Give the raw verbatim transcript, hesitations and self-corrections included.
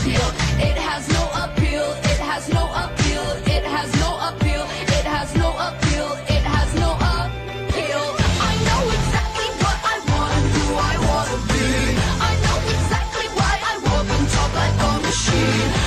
appeal. It has no appeal. It has no appeal. It has no appeal. It has no appeal. It has no appeal. I know exactly what I want and who I want to be. I know exactly why I walk and talk like a machine.